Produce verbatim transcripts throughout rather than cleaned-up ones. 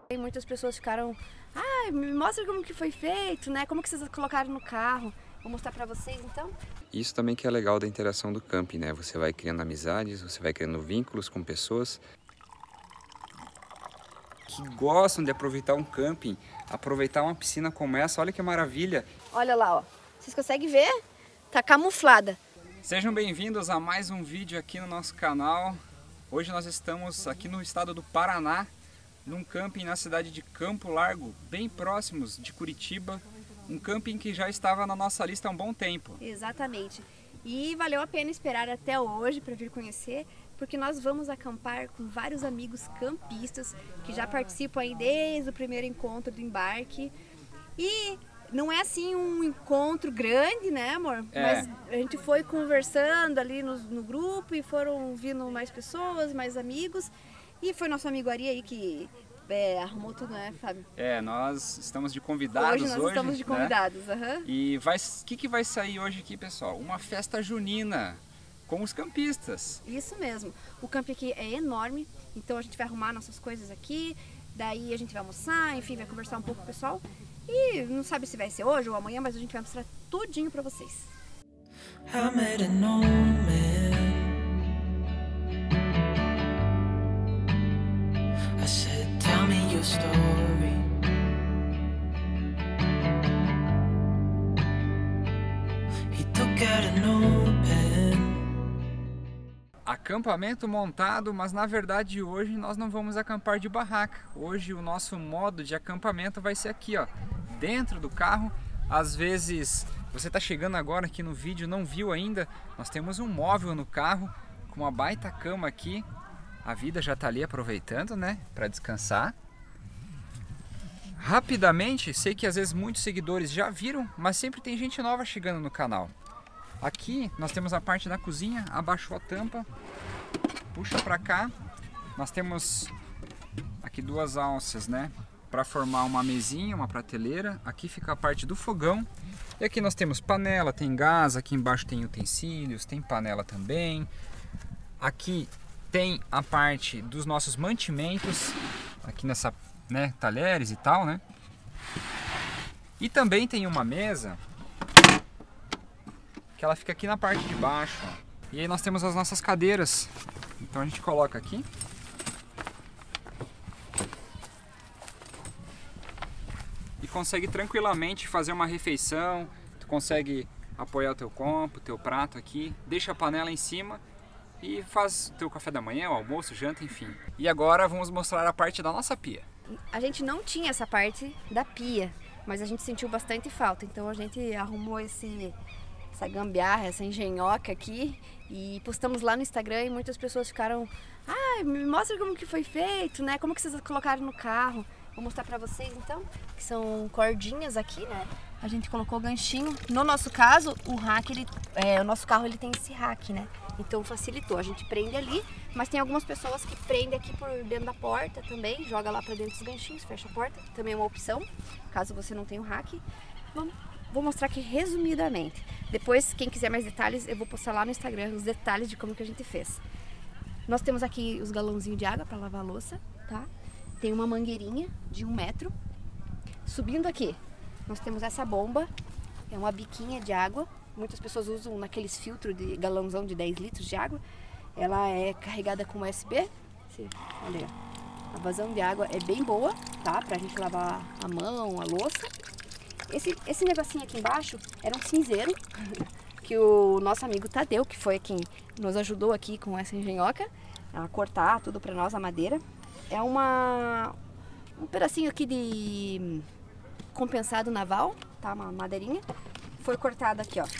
E muitas pessoas ficaram, ah, me mostra como que foi feito, né? Como que vocês colocaram no carro. Vou mostrar pra vocês então. Isso também que é legal da interação do camping, né? Você vai criando amizades, você vai criando vínculos com pessoas que gostam de aproveitar um camping, aproveitar uma piscina como essa. Olha que maravilha! Olha lá, ó. Vocês conseguem ver? Tá camuflada. Sejam bem-vindos a mais um vídeo aqui no nosso canal. Hoje nós estamos aqui no estado do Paraná, num camping na cidade de Campo Largo, bem próximos de Curitiba. Um camping que já estava na nossa lista há um bom tempo. Exatamente. E valeu a pena esperar até hoje para vir conhecer, porque nós vamos acampar com vários amigos campistas que já participam aí desde o primeiro encontro do embarque. E não é assim um encontro grande, né, amor? É. Mas a gente foi conversando ali no, no grupo e foram vindo mais pessoas, mais amigos. E foi nosso amigo Ari aí que é, arrumou tudo, né, Fábio? É, nós estamos de convidados hoje. Hoje nós estamos de convidados, né? Uhum. E vai, o que, que vai sair hoje aqui, pessoal? Uma festa junina com os campistas. Isso mesmo. O camping aqui é enorme, então a gente vai arrumar nossas coisas aqui, daí a gente vai almoçar, enfim, vai conversar um pouco com o pessoal. E não sabe se vai ser hoje ou amanhã, mas a gente vai mostrar tudinho pra vocês. I made a snowman. I said, tell me your story. He took out a notepad. Acampamento montado, mas na verdade hoje nós não vamos acampar de barraca. Hoje o nosso modo de acampamento vai ser aqui, ó, dentro do carro. Às vezes você está chegando agora aqui no vídeo, não viu ainda, nós temos um móvel no carro com uma baita cama aqui. A vida já está ali aproveitando, né, para descansar. Rapidamente, sei que às vezes muitos seguidores já viram, mas sempre tem gente nova chegando no canal. Aqui nós temos a parte da cozinha, abaixou a tampa, puxa para cá. Nós temos aqui duas alças, né, para formar uma mesinha, uma prateleira. Aqui fica a parte do fogão. E aqui nós temos panela, tem gás, aqui embaixo tem utensílios, tem panela também. Aqui tem a parte dos nossos mantimentos, aqui nessa, né, talheres e tal, né? E também tem uma mesa que ela fica aqui na parte de baixo, ó. E aí nós temos as nossas cadeiras. Então a gente coloca aqui. E consegue tranquilamente fazer uma refeição. Tu consegue apoiar o teu copo, o teu prato aqui, deixa a panela em cima e faz o teu café da manhã, o almoço, janta, enfim. E agora vamos mostrar a parte da nossa pia. A gente não tinha essa parte da pia, mas a gente sentiu bastante falta, então a gente arrumou esse, essa gambiarra, essa engenhoca aqui e postamos lá no Instagram e muitas pessoas ficaram, ah, me mostra como que foi feito, né? Como que vocês colocaram no carro. Vou mostrar pra vocês então, que são cordinhas aqui, né? A gente colocou ganchinho. No nosso caso, o rack, ele, é, o nosso carro ele tem esse rack, né? Então facilitou. A gente prende ali, mas tem algumas pessoas que prendem aqui por dentro da porta também, joga lá pra dentro dos ganchinhos, fecha a porta. Também é uma opção, caso você não tenha o rack. Vamos, vou mostrar aqui resumidamente. Depois, quem quiser mais detalhes, eu vou postar lá no Instagram os detalhes de como que a gente fez. Nós temos aqui os galãozinhos de água para lavar a louça, tá? Tem uma mangueirinha de um metro. Subindo aqui, nós temos essa bomba, é uma biquinha de água. Muitas pessoas usam naqueles filtros de galãozão de dez litros de água. Ela é carregada com U S B. Olha aí, a vazão de água é bem boa, tá? Pra gente lavar a mão, a louça. Esse, esse negocinho aqui embaixo era um cinzeiro que o nosso amigo Tadeu, que foi quem nos ajudou aqui com essa engenhoca, a cortar tudo pra nós, a madeira. É uma, um pedacinho aqui de compensado naval, tá? Uma madeirinha. Foi cortada aqui, ó.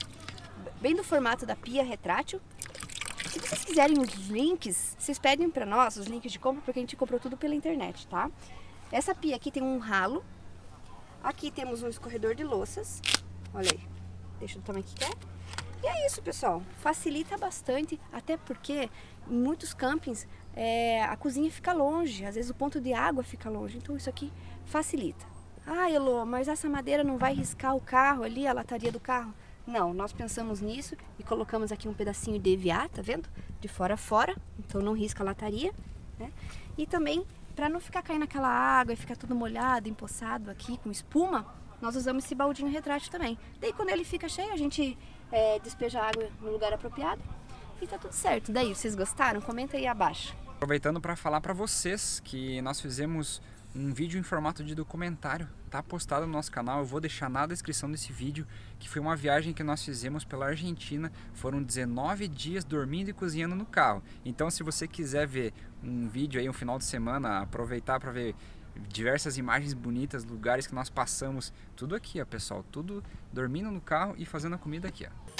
Bem do formato da pia retrátil. Se vocês quiserem os links, vocês pedem pra nós os links de compra, porque a gente comprou tudo pela internet, tá? Essa pia aqui tem um ralo. Aqui temos um escorredor de louças. Olha aí. Deixa do tamanho que quer. E é isso, pessoal. Facilita bastante, até porque em muitos campings é, a cozinha fica longe, às vezes o ponto de água fica longe, então isso aqui facilita. Ah, Elô, mas essa madeira não vai riscar o carro ali, a lataria do carro? Não, nós pensamos nisso e colocamos aqui um pedacinho de E V A, tá vendo? De fora a fora, então não risca a lataria, né? E também para não ficar caindo aquela água e ficar tudo molhado, empoçado aqui com espuma, nós usamos esse baldinho retrátil também. Daí quando ele fica cheio, a gente é, despeja a água no lugar apropriado e tá tudo certo. Daí, vocês gostaram? Comenta aí abaixo. Aproveitando para falar para vocês que nós fizemos um vídeo em formato de documentário, tá postado no nosso canal, eu vou deixar na descrição desse vídeo, que foi uma viagem que nós fizemos pela Argentina, foram dezenove dias dormindo e cozinhando no carro. Então se você quiser ver um vídeo aí, um final de semana, aproveitar para ver diversas imagens bonitas, lugares que nós passamos, tudo aqui ó pessoal, tudo dormindo no carro e fazendo a comida aqui ó.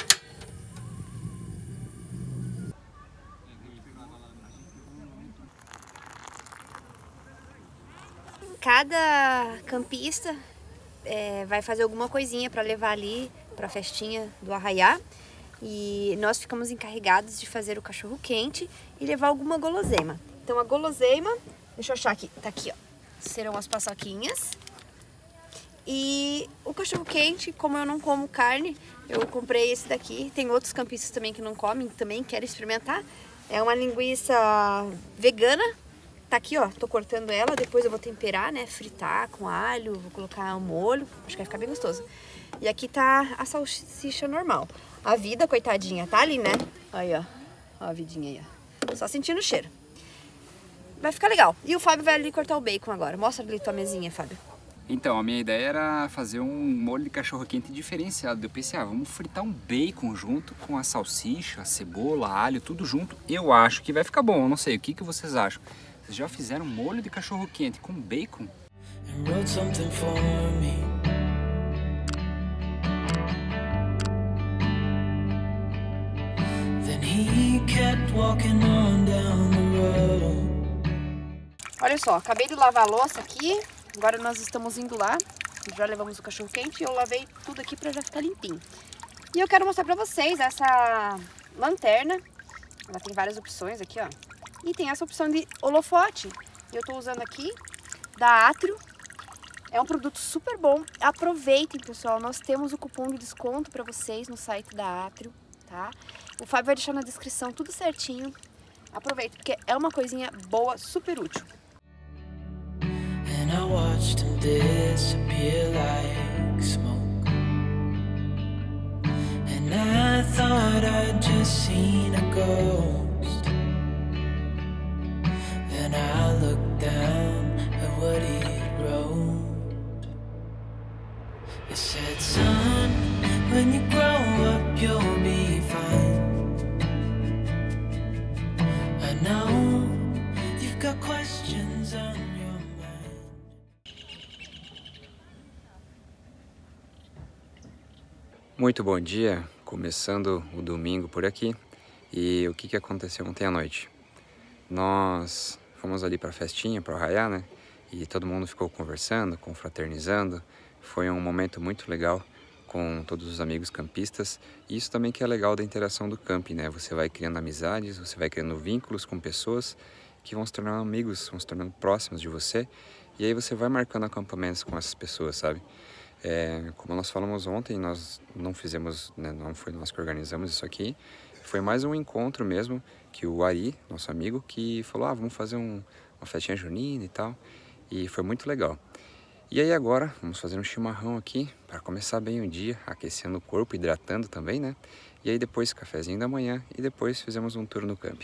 Cada campista é, vai fazer alguma coisinha para levar ali para a festinha do Arraiá e nós ficamos encarregados de fazer o cachorro quente e levar alguma guloseima. Então a guloseima, deixa eu achar aqui, tá aqui ó, serão as paçoquinhas e o cachorro quente, como eu não como carne, eu comprei esse daqui. Tem outros campistas também que não comem, também querem experimentar. É uma linguiça vegana. Tá aqui, ó, tô cortando ela, depois eu vou temperar, né, fritar com alho, vou colocar um molho, acho que vai ficar bem gostoso. E aqui tá a salsicha normal. A Vida, coitadinha, tá ali, né? Aí, ó, ó a Vidinha aí, ó, só sentindo o cheiro. Vai ficar legal. E o Fábio vai ali cortar o bacon agora. Mostra ali tua mesinha, Fábio. Então, a minha ideia era fazer um molho de cachorro-quente diferenciado. Eu pensei, ah, vamos fritar um bacon junto com a salsicha, a cebola, alho, tudo junto. Eu acho que vai ficar bom, eu não sei, o que, que vocês acham? Vocês já fizeram molho de cachorro quente com bacon? Olha só, acabei de lavar a louça aqui. Agora nós estamos indo lá. Já levamos o cachorro quente e eu lavei tudo aqui para já ficar limpinho. E eu quero mostrar para vocês essa lanterna. Ela tem várias opções aqui, ó. E tem essa opção de holofote. Eu tô usando aqui, da Atrio. É um produto super bom. Aproveitem, pessoal. Nós temos o cupom de desconto para vocês no site da Atrio, tá? O Fábio vai deixar na descrição tudo certinho. Aproveita, porque é uma coisinha boa, super útil. And I watched him disappear like smoke. And I thought I'd just seen a ghost. And I looked down at what he wrote. It said, son, when you grow up you'll be fine. I know you've got questions on your mind. Muito bom dia, começando o domingo por aqui. E o que, que aconteceu ontem à noite? Nós fomos ali para a festinha, para o Arraiá, né? E todo mundo ficou conversando, confraternizando. Foi um momento muito legal com todos os amigos campistas. E isso também que é legal da interação do camping, né? Você vai criando amizades, você vai criando vínculos com pessoas que vão se tornando amigos, vão se tornando próximos de você. E aí você vai marcando acampamentos com essas pessoas, sabe? É, como nós falamos ontem, nós não fizemos, né, não foi nós que organizamos isso aqui. Foi mais um encontro mesmo, que o Ari, nosso amigo, que falou, ah, vamos fazer um, uma festinha junina e tal. E foi muito legal. E aí agora, vamos fazer um chimarrão aqui, para começar bem o dia, aquecendo o corpo, hidratando também, né? E aí depois, cafezinho da manhã, e depois fizemos um tour no camping.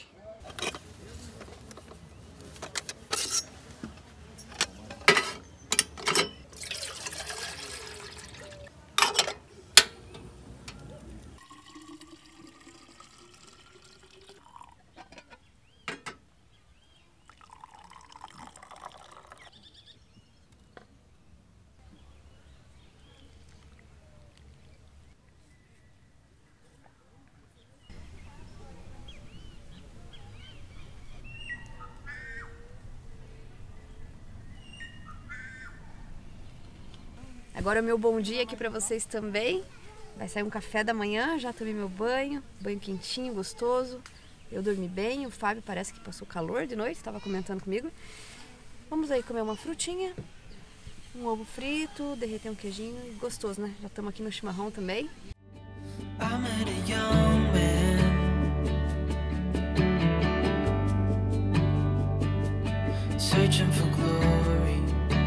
Agora o meu bom dia aqui pra vocês também. Vai sair um café da manhã, já tomei meu banho, banho quentinho, gostoso. Eu dormi bem, o Fábio parece que passou calor de noite, estava comentando comigo. Vamos aí comer uma frutinha, um ovo frito, derreter um queijinho, gostoso, né? Já estamos aqui no chimarrão também. I met a young man. So searching for glory.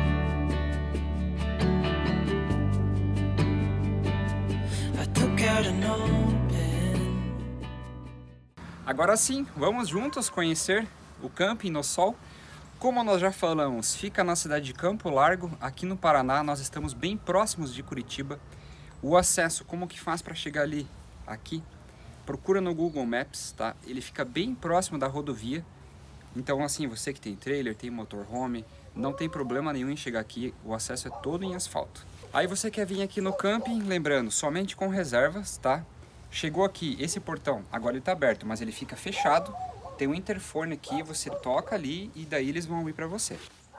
I took out an open. Agora sim, vamos juntos conhecer o camping no Sol. Como nós já falamos, fica na cidade de Campo Largo, aqui no Paraná. Nós estamos bem próximos de Curitiba. O acesso, como que faz para chegar ali? Aqui, procura no Google Maps, tá? Ele fica bem próximo da rodovia. Então assim, você que tem trailer, tem motorhome, não tem problema nenhum em chegar aqui. O acesso é todo em asfalto. Aí você quer vir aqui no camping, lembrando, somente com reservas, tá? Chegou aqui, esse portão, agora ele tá aberto, mas ele fica fechado. Tem um interfone aqui, você toca ali e daí eles vão abrir para você.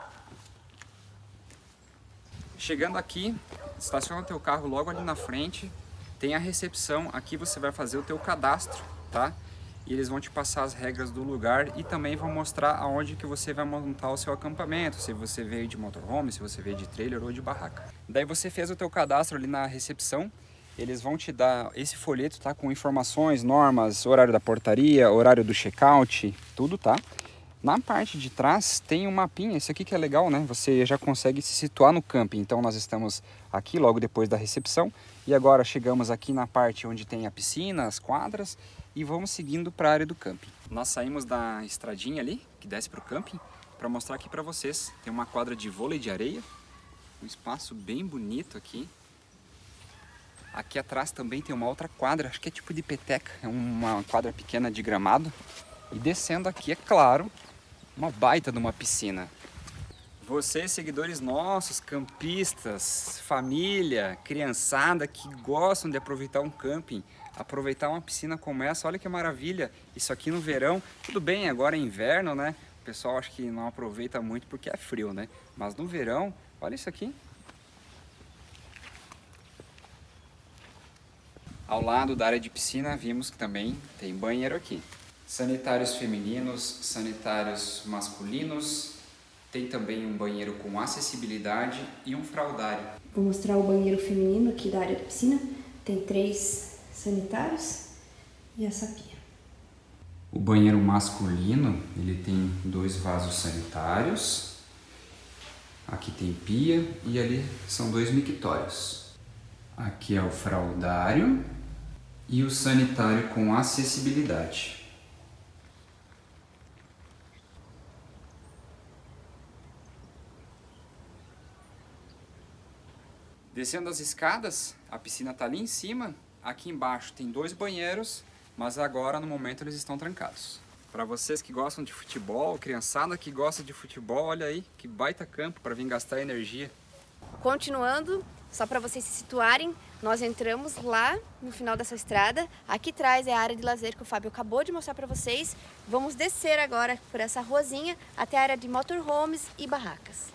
Chegando aqui, estaciona teu carro logo ali na frente. Tem a recepção, aqui você vai fazer o teu cadastro, tá? E eles vão te passar as regras do lugar e também vão mostrar aonde que você vai montar o seu acampamento, se você veio de motorhome, se você veio de trailer ou de barraca. Daí você fez o teu cadastro ali na recepção, eles vão te dar esse folheto, tá? Com informações, normas, horário da portaria, horário do check-out, tudo, tá? Na parte de trás tem um mapinha, isso aqui que é legal, né? Você já consegue se situar no camping. Então nós estamos aqui logo depois da recepção e agora chegamos aqui na parte onde tem a piscina, as quadras e vamos seguindo para a área do camping. Nós saímos da estradinha ali, que desce para o camping, para mostrar aqui para vocês. Tem uma quadra de vôlei de areia, um espaço bem bonito aqui. Aqui atrás também tem uma outra quadra, acho que é tipo de peteca, é uma quadra pequena de gramado. E descendo aqui, é claro, uma baita de uma piscina. Vocês, seguidores nossos, campistas, família, criançada que gostam de aproveitar um camping, aproveitar uma piscina como essa, olha que maravilha. Isso aqui no verão, tudo bem, agora é inverno, né? O pessoal acho que não aproveita muito porque é frio, né? Mas no verão, olha isso aqui. Ao lado da área de piscina, vimos que também tem banheiro aqui. Sanitários femininos, sanitários masculinos, tem também um banheiro com acessibilidade e um fraldário. Vou mostrar o banheiro feminino aqui da área da piscina. Tem três sanitários e essa pia. O banheiro masculino, ele tem dois vasos sanitários. Aqui tem pia e ali são dois mictórios. Aqui é o fraldário e o sanitário com acessibilidade. Descendo as escadas, a piscina está ali em cima. Aqui embaixo tem dois banheiros, mas agora no momento eles estão trancados. Para vocês que gostam de futebol, criançada que gosta de futebol, olha aí, que baita campo para vir gastar energia. Continuando, só para vocês se situarem, nós entramos lá no final dessa estrada. Aqui atrás é a área de lazer que o Fábio acabou de mostrar para vocês. Vamos descer agora por essa ruazinha até a área de motorhomes e barracas.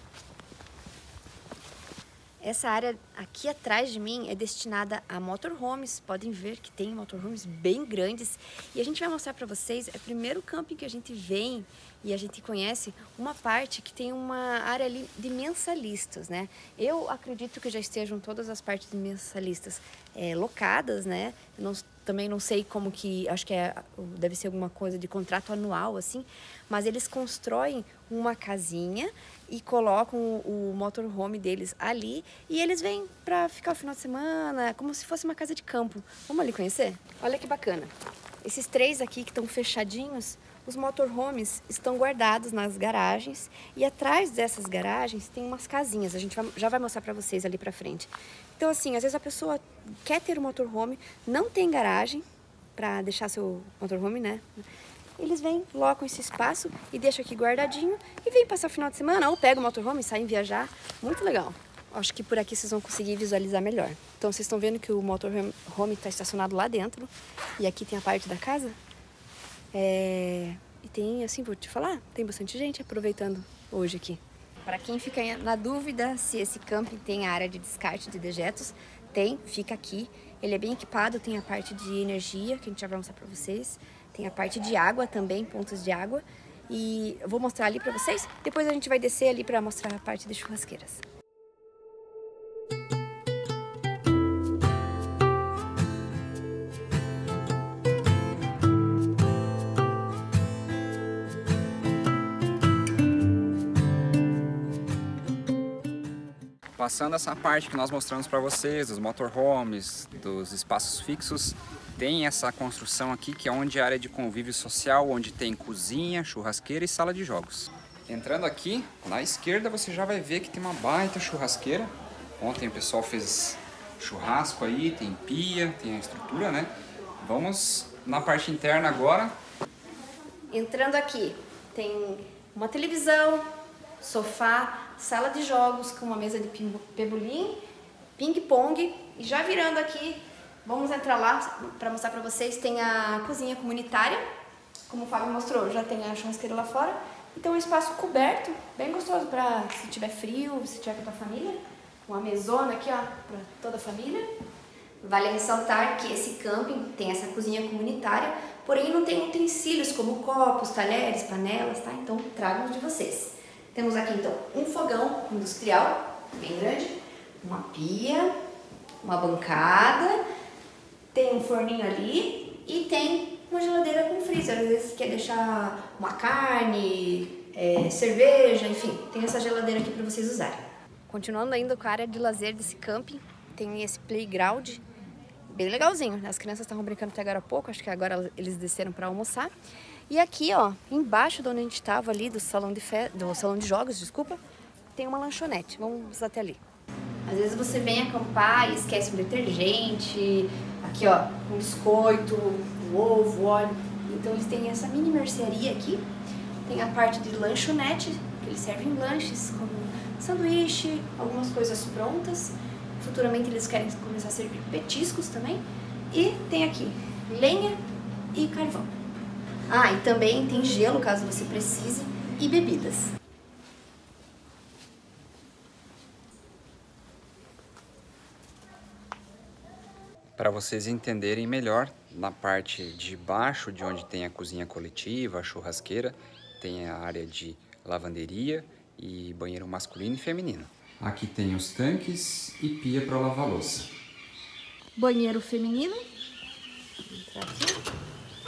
Essa área aqui atrás de mim é destinada a motorhomes. Podem ver que tem motorhomes bem grandes. E a gente vai mostrar para vocês, é o primeiro camping que a gente vem e a gente conhece uma parte que tem uma área ali de mensalistas, né? Eu acredito que já estejam todas as partes de mensalistas é, locadas, né? Eu não, também não sei como que, acho que é, deve ser alguma coisa de contrato anual, assim. Mas eles constroem uma casinha e colocam o, o motorhome deles ali e eles vêm para ficar o final de semana, como se fosse uma casa de campo. Vamos ali conhecer? Olha que bacana. Esses três aqui que estão fechadinhos, os motorhomes estão guardados nas garagens e atrás dessas garagens tem umas casinhas. A gente vai, já vai mostrar para vocês ali para frente. Então assim, às vezes a pessoa quer ter um motorhome, não tem garagem para deixar seu motorhome, né? Eles vêm, locam esse espaço e deixam aqui guardadinho e vêm passar o final de semana ou pegam o motorhome e saem viajar. Muito legal. Acho que por aqui vocês vão conseguir visualizar melhor. Então vocês estão vendo que o motorhome está estacionado lá dentro e aqui tem a parte da casa. É... E tem, assim, vou te falar, tem bastante gente aproveitando hoje aqui. Para quem fica na dúvida se esse camping tem a área de descarte de dejetos, tem, fica aqui. Ele é bem equipado, tem a parte de energia, que a gente já vai mostrar para vocês. Tem a parte de água também, pontos de água. E eu vou mostrar ali para vocês. Depois a gente vai descer ali para mostrar a parte de churrasqueiras. Passando essa parte que nós mostramos para vocês, dos motorhomes, dos espaços fixos, tem essa construção aqui que é onde é a área de convívio social, onde tem cozinha, churrasqueira e sala de jogos. Entrando aqui, na esquerda você já vai ver que tem uma baita churrasqueira. Ontem o pessoal fez churrasco aí, tem pia, tem a estrutura, né? Vamos na parte interna agora. Entrando aqui, tem uma televisão, sofá, sala de jogos com uma mesa de pebolim, ping-pong. E já virando aqui, vamos entrar lá para mostrar para vocês, tem a cozinha comunitária. Como o Fábio mostrou, já tem a churrasqueira lá fora. Então é um espaço coberto, bem gostoso para se tiver frio, se tiver com a tua família. Uma mesona aqui, ó, para toda a família. Vale ressaltar que esse camping tem essa cozinha comunitária, porém não tem utensílios como copos, talheres, panelas, tá? Então tragam os de vocês. Temos aqui então um fogão industrial, bem grande, uma pia, uma bancada, tem um forninho ali e tem uma geladeira com freezer. Às vezes quer deixar uma carne, é, cerveja, enfim, tem essa geladeira aqui para vocês usarem. Continuando ainda com a área de lazer desse camping, tem esse playground bem legalzinho. As crianças estavam brincando até agora há pouco, acho que agora eles desceram para almoçar. E aqui, ó, embaixo de onde a gente estava ali, do salão de fe... do salão de jogos, desculpa, tem uma lanchonete. Vamos até ali. Às vezes você vem acampar e esquece um detergente, aqui, ó, um biscoito, um ovo, óleo. Então eles têm essa mini mercearia aqui. Tem a parte de lanchonete, que eles servem lanches, como sanduíche, algumas coisas prontas. Futuramente eles querem começar a servir petiscos também. E tem aqui lenha e carvão. Ah, e também tem gelo, caso você precise, e bebidas. Para vocês entenderem melhor, na parte de baixo, de onde tem a cozinha coletiva, a churrasqueira, tem a área de lavanderia e banheiro masculino e feminino. Aqui tem os tanques e pia para lavar louça. Banheiro feminino. Vou entrar aqui.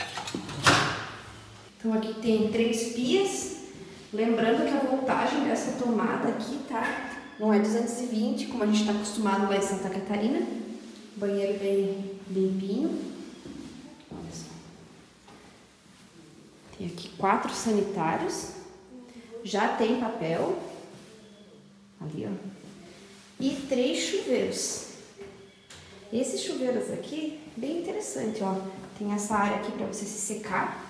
Então aqui tem três pias. Lembrando que a voltagem dessa tomada aqui, tá? Não é duzentos e vinte, como a gente está acostumado lá em Santa Catarina. Banheiro bem limpinho. Olha só. Tem aqui quatro sanitários. Já tem papel. Ali, ó. E três chuveiros. Esses chuveiros aqui, bem interessante, ó. Tem essa área aqui para você se secar.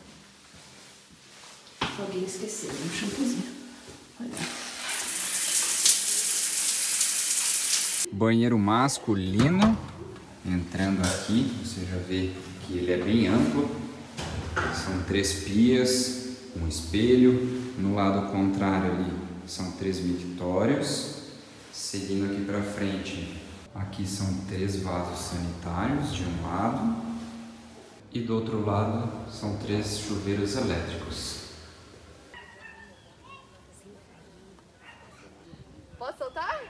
Se alguém esqueceu, um shampoozinho. Olha. Banheiro masculino. Entrando aqui, você já vê que ele é bem amplo. São três pias, um espelho. No lado contrário ali são três mictórios. Seguindo aqui para frente, aqui são três vasos sanitários de um lado. E do outro lado são três chuveiros elétricos. Posso soltar?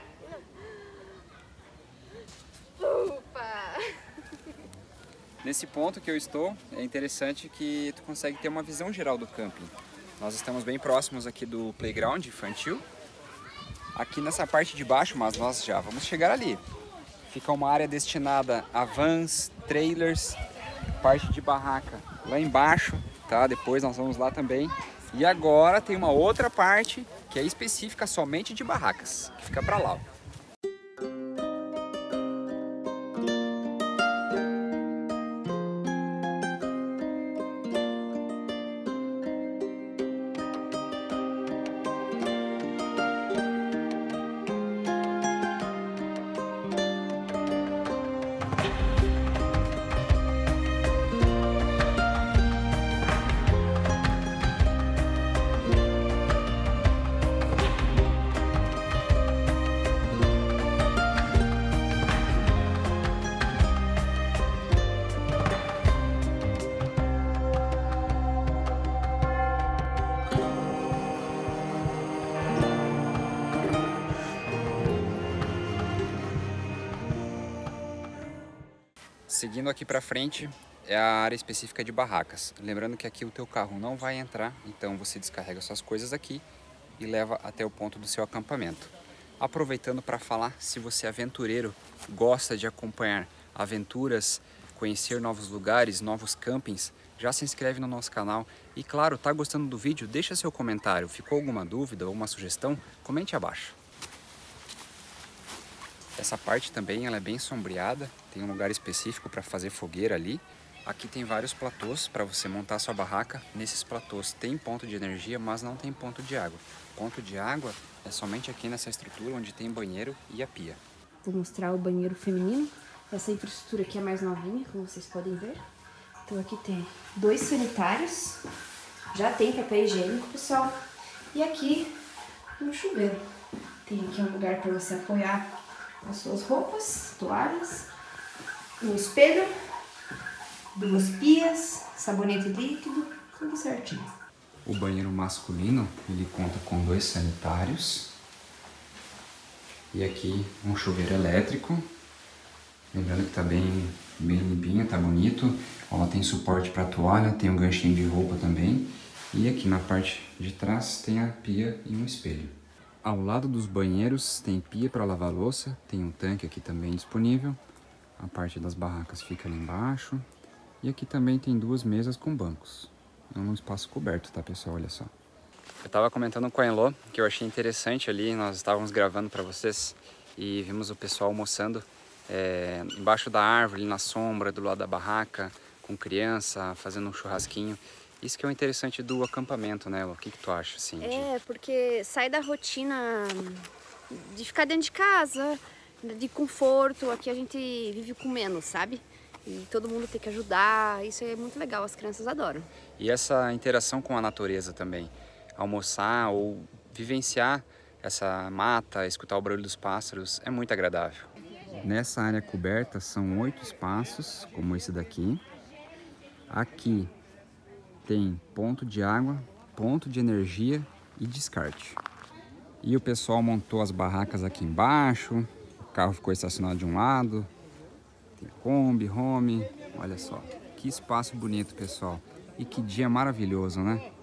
Ufa! Nesse ponto que eu estou, é interessante que tu consegue ter uma visão geral do camping. Nós estamos bem próximos aqui do playground infantil. Aqui nessa parte de baixo, mas nós já vamos chegar ali. Fica uma área destinada a vans, trailers, parte de barraca lá embaixo, tá? Depois nós vamos lá também. E agora tem uma outra parte que é específica somente de barracas, que fica para lá, ó. Seguindo aqui para frente é a área específica de barracas. Lembrando que aqui o teu carro não vai entrar, então você descarrega suas coisas aqui e leva até o ponto do seu acampamento. aproveitando para falar, se você é aventureiro, gosta de acompanhar aventuras, conhecer novos lugares, novos campings, já se inscreve no nosso canal. E claro, tá gostando do vídeo? Deixa seu comentário. Ficou alguma dúvida ou uma sugestão? Comente abaixo. Essa parte também ela é bem sombreada, tem um lugar específico para fazer fogueira ali. Aqui tem vários platôs para você montar sua barraca. Nesses platôs tem ponto de energia, mas não tem ponto de água. Ponto de água é somente aqui nessa estrutura onde tem banheiro e a pia. Vou mostrar o banheiro feminino. Essa infraestrutura aqui é mais novinha, como vocês podem ver. Então aqui tem dois sanitários, já tem papel higiênico, pessoal. E aqui um chuveiro. Tem aqui um lugar para você apoiar as suas roupas, toalhas, um espelho, duas pias, sabonete líquido, tudo certinho. O banheiro masculino, ele conta com dois sanitários. E aqui um chuveiro elétrico. Lembrando que tá bem, bem limpinho, tá bonito. Ó, tem suporte para toalha, tem um ganchinho de roupa também. E aqui na parte de trás tem a pia e um espelho. Ao lado dos banheiros tem pia para lavar louça, tem um tanque aqui também disponível. A parte das barracas fica ali embaixo. E aqui também tem duas mesas com bancos. É um espaço coberto, tá, pessoal? Olha só. Eu tava comentando com a Elô que eu achei interessante ali, nós estávamos gravando para vocês e vimos o pessoal almoçando é, embaixo da árvore, ali na sombra, do lado da barraca, com criança, fazendo um churrasquinho. Isso que é o interessante do acampamento, né, Elô? O que, que tu acha, assim? É, de... porque sai da rotina de ficar dentro de casa, de conforto. Aqui a gente vive com menos, sabe? E todo mundo tem que ajudar, isso é muito legal, as crianças adoram. E essa interação com a natureza também, almoçar ou vivenciar essa mata, escutar o barulho dos pássaros, é muito agradável. Nessa área coberta são oito espaços, como esse daqui. Aqui tem ponto de água, ponto de energia e descarte. E o pessoal montou as barracas aqui embaixo, o carro ficou estacionado de um lado. Tem Kombi, Home, olha só, que espaço bonito, pessoal. E que dia maravilhoso, né?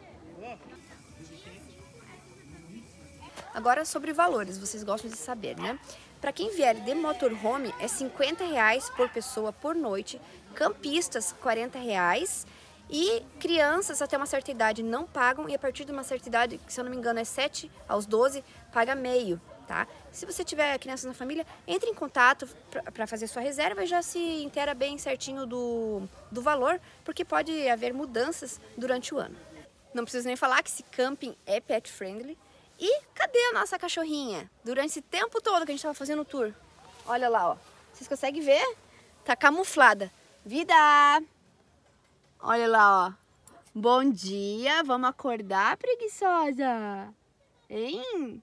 Agora sobre valores, vocês gostam de saber, né? Para quem vier de motorhome é cinquenta reais por pessoa por noite, campistas quarenta reais e crianças até uma certa idade não pagam e a partir de uma certa idade, se eu não me engano é sete aos doze, paga meio. Tá? Se você tiver crianças na família, entre em contato para fazer sua reserva e já se inteira bem certinho do, do valor, porque pode haver mudanças durante o ano. Não preciso nem falar que esse camping é pet friendly. E cadê a nossa cachorrinha? Durante esse tempo todo que a gente estava fazendo o tour. Olha lá, ó. Vocês conseguem ver? Tá camuflada. Vida! Olha lá, ó. Bom dia, vamos acordar, preguiçosa? Hein?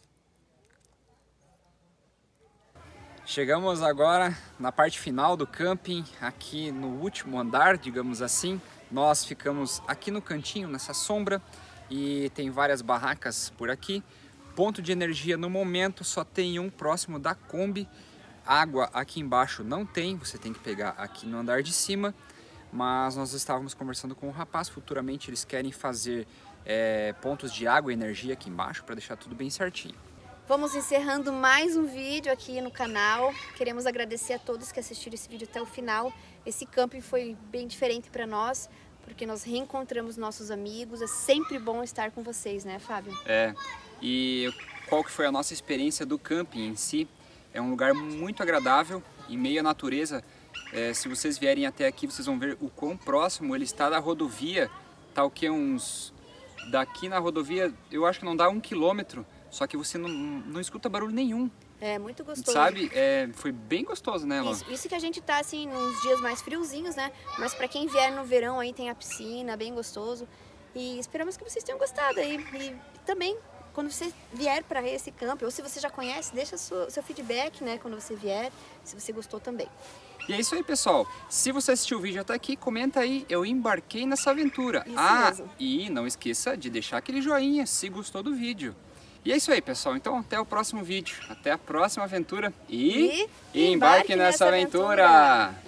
Chegamos agora na parte final do camping, aqui no último andar, digamos assim. Nós ficamos aqui no cantinho, nessa sombra, e tem várias barracas por aqui. Ponto de energia no momento só tem um próximo da Kombi. Água aqui embaixo não tem, você tem que pegar aqui no andar de cima. Mas nós estávamos conversando com o rapaz, futuramente eles querem fazer é, pontos de água e energia aqui embaixo para deixar tudo bem certinho. Vamos encerrando mais um vídeo aqui no canal. Queremos agradecer a todos que assistiram esse vídeo até o final. Esse camping foi bem diferente para nós, porque nós reencontramos nossos amigos. É sempre bom estar com vocês, né, Fábio? É, e qual que foi a nossa experiência do camping em si? É um lugar muito agradável, em meio à natureza. É, se vocês vierem até aqui, vocês vão ver o quão próximo ele está da rodovia. Tá o que? Uns... Daqui na rodovia, eu acho que não dá um quilômetro. Só que você não, não escuta barulho nenhum. É muito gostoso. Sabe? É, foi bem gostoso, né, Elô? Isso, isso que a gente tá, assim, nos dias mais friozinhos, né? Mas pra quem vier no verão aí tem a piscina, bem gostoso. E esperamos que vocês tenham gostado aí. E, e também, quando você vier pra esse campo, ou se você já conhece, deixa o seu feedback, né? Quando você vier, se você gostou também. E é isso aí, pessoal. Se você assistiu o vídeo até aqui, comenta aí. Eu embarquei nessa aventura. Isso ah, mesmo. E não esqueça de deixar aquele joinha se gostou do vídeo. E é isso aí, pessoal. Então, até o próximo vídeo. Até a próxima aventura. E, e embarque nessa, nessa aventura. aventura.